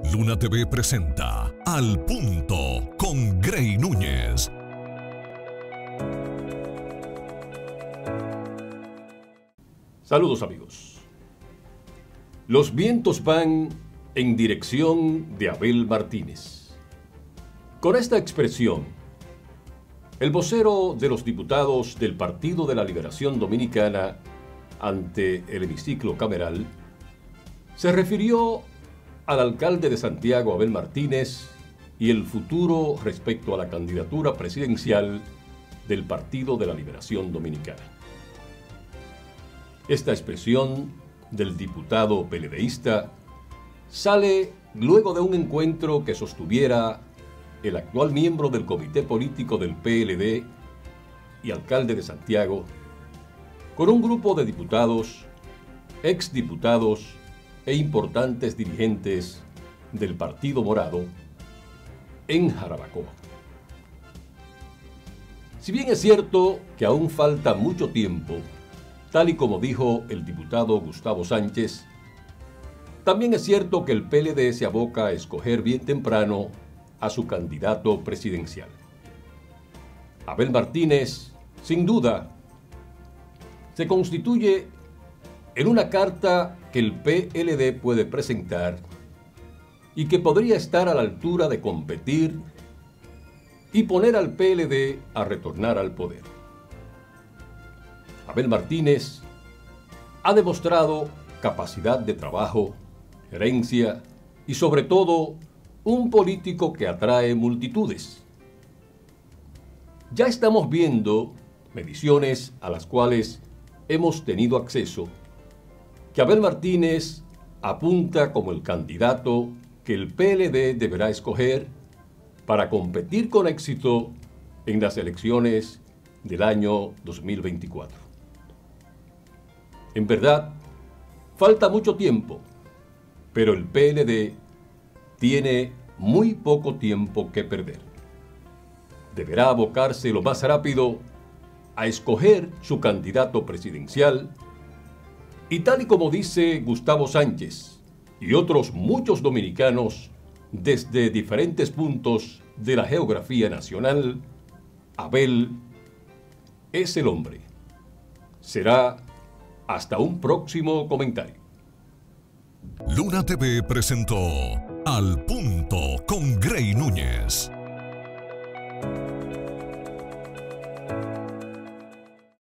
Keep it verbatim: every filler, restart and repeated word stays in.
Luna T V presenta Al Punto con Grey Núñez. Saludos amigos. Los vientos van en dirección de Abel Martínez. Con esta expresión, el vocero de los diputados del Partido de la Liberación Dominicana ante el hemiciclo cameral se refirió al alcalde de Santiago, Abel Martínez, y el futuro respecto a la candidatura presidencial del Partido de la Liberación Dominicana. Esta expresión del diputado peledeísta sale luego de un encuentro que sostuviera el actual miembro del comité político del P L D y alcalde de Santiago con un grupo de diputados, exdiputados e importantes dirigentes del Partido Morado en Jarabacoa. Si bien es cierto que aún falta mucho tiempo, tal y como dijo el diputado Gustavo Sánchez, también es cierto que el P L D se aboca a escoger bien temprano a su candidato presidencial. Abel Martínez, sin duda, se constituye en una carta que el P L D puede presentar y que podría estar a la altura de competir y poner al P L D a retornar al poder. Abel Martínez ha demostrado capacidad de trabajo, gerencia y sobre todo un político que atrae multitudes. Ya estamos viendo mediciones a las cuales hemos tenido acceso que Abel Martínez apunta como el candidato que el P L D deberá escoger para competir con éxito en las elecciones del año dos mil veinticuatro. En verdad, falta mucho tiempo, pero el P L D tiene muy poco tiempo que perder. Deberá abocarse lo más rápido a escoger su candidato presidencial y, tal y como dice Gustavo Sánchez y otros muchos dominicanos desde diferentes puntos de la geografía nacional, Abel es el hombre. Será hasta un próximo comentario. Luna T V presentó Al Punto con Grey Núñez.